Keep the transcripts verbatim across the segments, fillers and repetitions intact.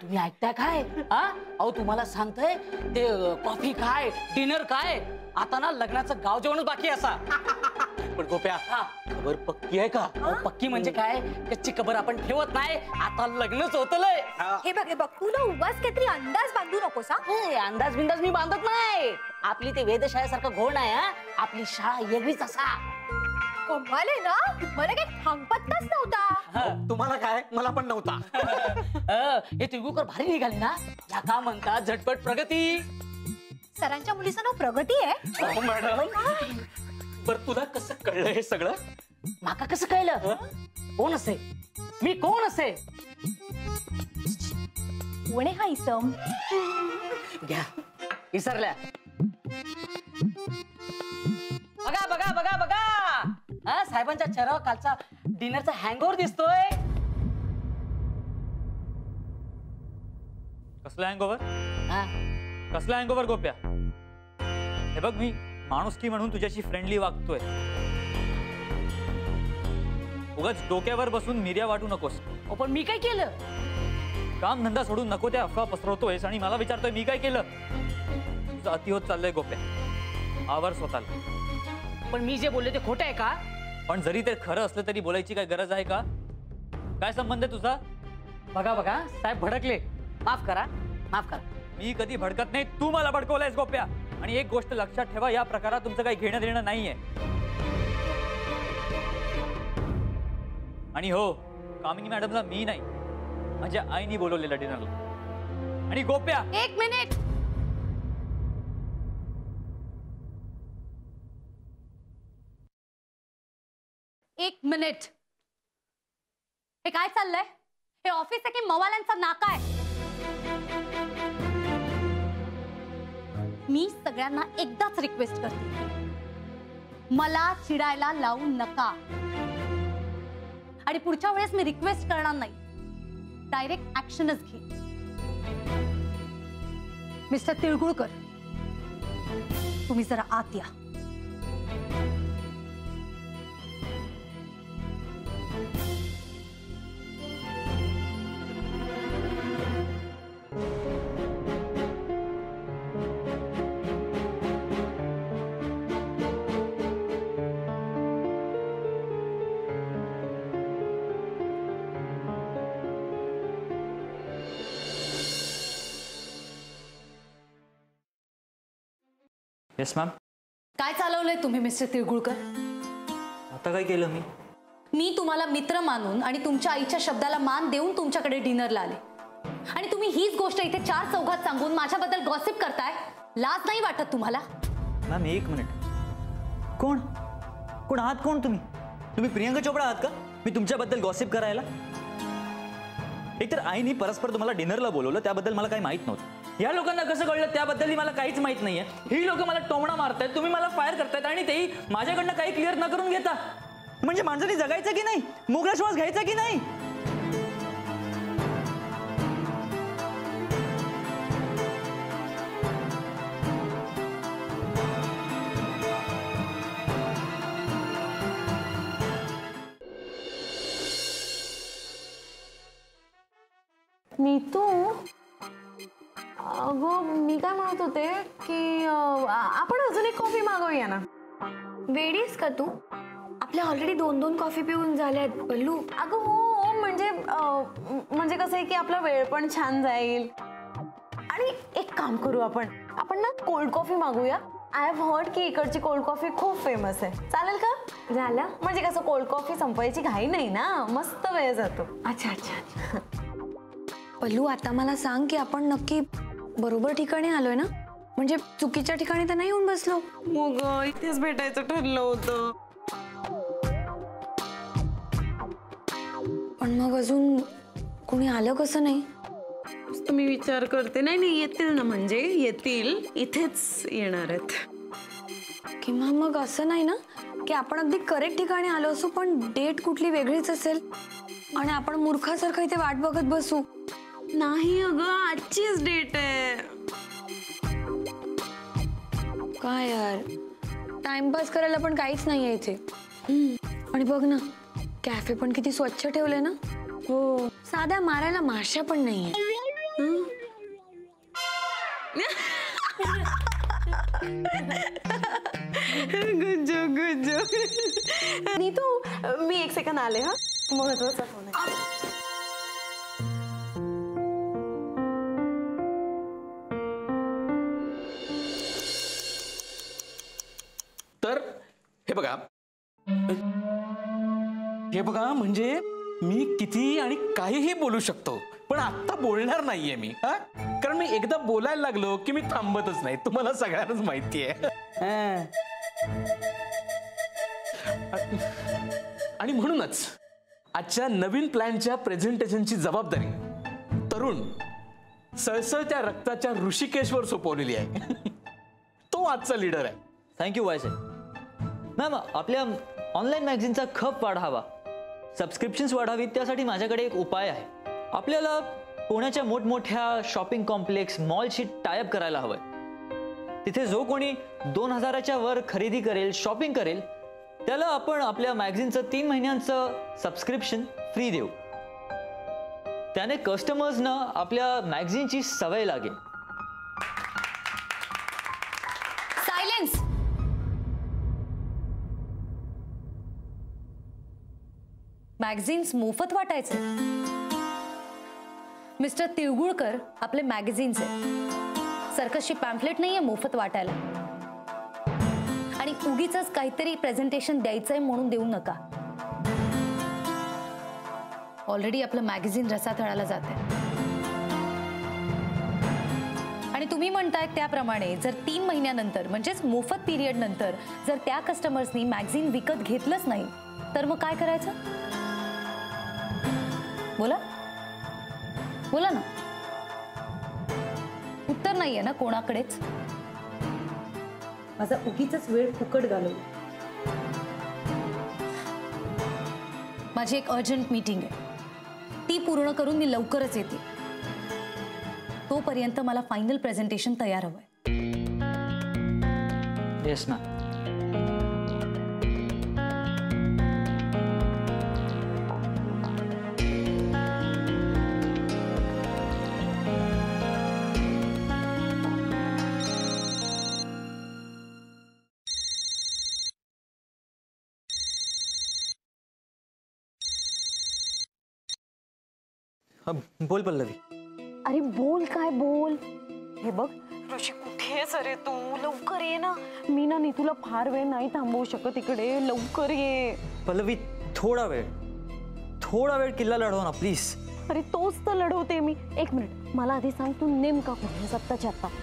तुम्ही ऐकताय काय? हा अहो तुम्हाला सांगतोय ते कॉफी काय डिनर काय आता ना लग्नाचं गाव जेवणच बाकी असा. पण गोप्या खबर पक्की आहे का? पक्की म्हणजे काय कच्ची खबर आपण ठेवत नाही. आता लग्नच होतलंय. हे बघ हे बघ तुला उगाच काहीतरी अंदाज बांधू नकोस. हा अंदाज बिंदाज मी बांधत नाही. आपली ते वेधशाळेसारखं घोळ नाही. हा आपली शाळा वेगळीच असा. कमाल आहे ना मला काही थांबतच नव्हता. तुम्हाला काय मला पण नव्हता. हे तिळगुळकर भारी निघाले ना. या का म्हणतात झटपट प्रगती. सरांच्या मुलीचं नाव प्रगती आहे. मॅडम बर तुला कसं कळलं हे सगळं? माका कसं कळलं? कोण असे मी कोण असे? कोण आहे हा इसम? घ्या विसरल्या. बघा बघा बघा बघा हा साहेबांच्या चेहऱ्यावर कालचा डिनरचा हँगओव्हर दिसतोय. कसला हँगओव्हर? हा कसला हँगओव्हर गोप्या? हे बघ मी माणुसकी म्हणून तुझ्याशी फ्रेंडली वागतोय. उगाच डोक्यावर बसून मिर्या वाटू नकोस. पण मी काय केलं? काम धंदा सोडून नको त्या अफवा पसरवतोयस आणि मला विचारतोय मी काय केलं? तुझं अति होत चाललंय गोप्या. आवर स्वतःला. पण मी जे बोलले ते खोटं आहे का? पण जरी ते खरं असलं तरी बोलायची काय गरज आहे का? काय संबंध आहे तुझा? बघा बघा साहेब भडकले. माफ करा माफ करा. मी कधी भडकत नाही. तू मला भडकवलायस गोप्या. आणि एक गोष्ट लक्षात ठेवा या प्रकारात तुमचं काही घेणं देणं नाहीये. आणि हो कामिनी मॅडमला मी नाही माझ्या आईनी बोलवलेलं डिनरला. आणि गोप्या एक मिनिट. एक मिनिट. हे काय चाललंय? हे ऑफिस आहे की मवाल्यांचा नाका आहे? मी सगळ्यांना एकदाच रिक्वेस्ट करते मला चिडायला लावू नका. आणि पुढच्या वेळेस मी रिक्वेस्ट करणार नाही. डायरेक्ट ऍक्शनच घे. मिस्टर तिळगुळकर तुम्ही जरा आत या. Yes ma'am. काय चालवलंय तुम्ही मिस्टर तिळगुळकर? आता काय केलं मी? मी तुम्हाला मित्र मानून आणि तुमच्या आईच्या शब्दाला मान देऊन तुमच्याकडे डिनरला आले आणि तुम्ही हीच गोष्ट इथे चार चौघात सांगून माझ्याबद्दल गॉसिप करताय. लाज नाही वाटत तुम्हाला? मॅम एक मिनिट. कोण कोण आहात? कोण तुम्ही? तुम्ही प्रियंका चोपडा आहात का मी तुमच्याबद्दल गॉसिप करायला? एकतर आईनी परस्पर तुम्हाला डिनरला बोलवलं त्याबद्दल मला काही माहित नव्हतं. या लोकांना कसं कळलं त्याबद्दल मला काहीच माहित नाहीये. ही लोक मला टोमणा मारतायत तुम्ही मला फायर करतायत आणि तेही माझ्याकडनं काही क्लिअर न करून घेता. म्हणजे माणसाने जगायचं की नाही? मोकळा श्वास घ्यायचा की नाही? नीतू अगं मी काय म्हणत होते की आपण अजून एक कॉफी मागवूया ना. वेडीस का तू? आपल्या ऑलरेडी दोन दोन कॉफी पिऊन झाल्यात बल्लू. अगं हो म्हणजे म्हणजे कसं आहे की आपला वेळ पण छान जाईल. आणि एक काम करू आपण आपण ना कोल्ड कॉफी मागूया. आय हॅव हर्ड की इकडची कोल्ड कॉफी खूप फेमस आहे. चालेल का? झालं म्हणजे कसं कोल्ड कॉफी संपवायची घाई नाही ना. मस्त वेळ जातो. अच्छा अच्छा. बल्लू आता मला सांग की आपण नक्की बरोबर ठिकाणी आलोय ना? म्हणजे चुकीच्या ठिकाणी तर नाही येऊन बसलो? मग इथेच भेटायचं ठरलं होतं. पण मग अजून कुणी आलं कसं नाही? तुम्ही विचार करते. नाही नाही येतील ना. म्हणजे येतील. इथेच येणार आहेत. किंवा मग असं नाही ना की आपण अगदी करेक्ट ठिकाणी आलो असू पण डेट कुठली वेगळीच असेल आणि आपण मूर्खासारखं इथे वाट बघत बसू. नाही अगं आजचीच डेट आहे. काय यार टाइमपास करायला पण काहीच नाहीये इथे. आणि बघ ना कॅफे पण किती स्वच्छ ठेवले ना. हो साध्या मारायला माश्या पण नाहीये. Good joke good joke. Neetu मी एक सेकंद आले हा, महत्वाचा फोन आहे. तर हे बघा हे बघा म्हणजे मी किती आणि काहीही बोलू शकतो, पण आता बोलणार नाहीये मी. हा, कारण मी एकदा बोलायला लागलो की मी थांबतच नाही. तुम्हाला सगळ्यांनाच माहिती आहे. आणि म्हणूनच आजच्या नवीन प्लॅनच्या प्रेझेंटेशनची जबाबदारी तरुण सळसळत्या रक्ताच्या ऋषिकेशवर सोपवलेली आहे. तो आजचा लीडर आहे. थँक्यू वाय साहेब. मॅम, आपल्या ऑनलाईन मॅगझिनचा खप वाढावा, सबस्क्रिप्शन्स वाढावीत, त्यासाठी माझ्याकडे एक उपाय आहे. आपल्याला पुण्याच्या मोठमोठ्या शॉपिंग कॉम्प्लेक्स मॉलशी टायअप करायला हवंय. तिथे जो कोणी दोन हजाराच्या वर खरेदी करेल, शॉपिंग करेल, त्याला आपण आपल्या मॅगझिनचं तीन महिन्यांचं सबस्क्रिप्शन फ्री देऊ. त्याने कस्टमर्सना आपल्या मॅगझिनची सवय लागेल. सायलेन्स. मॅगझिन्स मोफत वाटायचे. मिस्टर तिळगुळकर आपले मॅगझिन्स आहे. सर्कसची पॅम्पलेट नाहीये मोफत वाटायला. आणि उगीच काहीतरी प्रेझेंटेशन द्यायचंय म्हणून देऊ नका. ऑलरेडी आपलं मॅगझिन रसातळाला जाते. आणि तुम्ही म्हणताय त्याप्रमाणे जर तीन महिन्यानंतर म्हणजेच मोफत पिरियड नंतर जर त्या कस्टमर्सनी मॅगझिन विकत घेतलंच नाही तर मग काय करायचं? बोला बोला ना. उत्तर नाहीये ना कोणाकडेच. माझा उगीच वेळ फुकट घालवला. माझी एक अर्जंट मीटिंग आहे, ती पूर्ण करून मी लवकरच येते. तोपर्यंत मला फायनल प्रेझेंटेशन तयार हवंय. Yes ma'am. बोल पल्लवी. अरे बोल काय बोल. हे बघ ऋषी, कुठे आहेस रे तू? लवकर ये ना. मी ना नीतूला फार वेळ नाही थांबवू शकत इकडे. लवकर ये. पल्लवी, थोडा वेळ थोडा वेळ किल्ला लढव ना प्लीज. अरे तोच तर लढवते मी. एक मिनिट, मला आधी सांग तू नेमका कुठे आहेस आत्ताच्या आत्ता?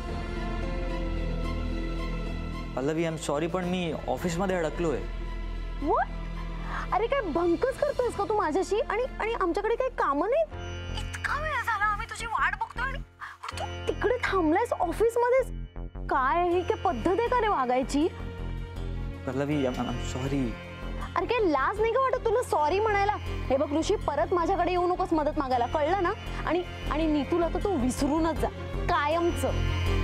पल्लवी, आय एम सॉरी, पण मी ऑफिसमध्ये अडकलोय. व्हॉट? अरे काय भंकच करतोयस का तू माझ्याशी? आणि आणि आमच्याकडे काही कामं नाही? इतका वेळ झाला आम्ही तुझी वाट बघतोय आणि तू तिकडे थांबलायस ऑफिस मध्येच. काय ही काय पद्धत आहे का रे वागायची? Pallavi, I am sorry. अरे काय लाज नाही का वाटत तुला सॉरी म्हणायला? हे बघ ऋषी, परत माझ्याकडे येऊ नकोस मदत मागायला, कळलं ना? आणि आणि नीतूला तर तू विसरूनच जा कायमचं.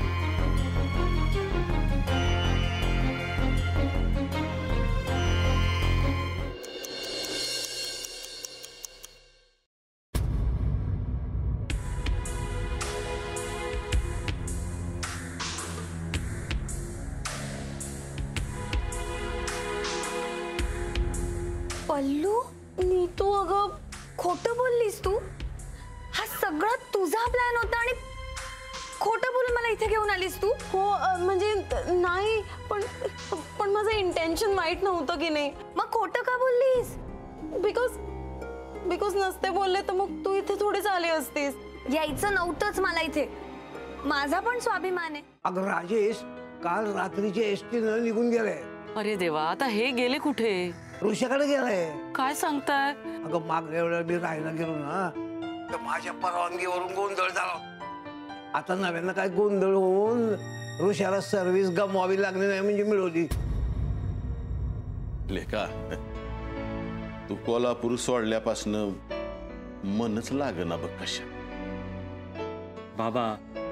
पल्लू, नीतू, अगं खोटं बोललीस तू. हा सगळा तुझा प्लॅन होता आणि खोटं बोलून मला इथे घेऊन आलीस तू. हो म्हणजे नाही, पण पण माझं इंटेन्शन वाईट नव्हतं की नाही. मग खोटं का बोललीस? बिकॉज बिकॉज नसते बोलले तर मग तू इथे थोडीच आली असतीस. यायचं नव्हतंच मला इथे. माझा पण स्वाभिमान आहे. अगं राजेश, काल रात्रीचे एसटी न निघून गेले. अरे देवा, आता हे गेले कुठे? ऋषाकडे गेलाय. काय सांगताय? अगं मागल्या वेळेला मी राहायला गेलो ना, तर माझ्या परवानगीवरून गोंधळ झाला. आता नव्यानं काय गोंधळ होऊन ऋषाला सर्व्हिस गमवावी लागली नाही म्हणजे मिळवली. लेका, तू कोल्हापूर सोडल्यापासनं मनच लागना बघ कशा. बाबा,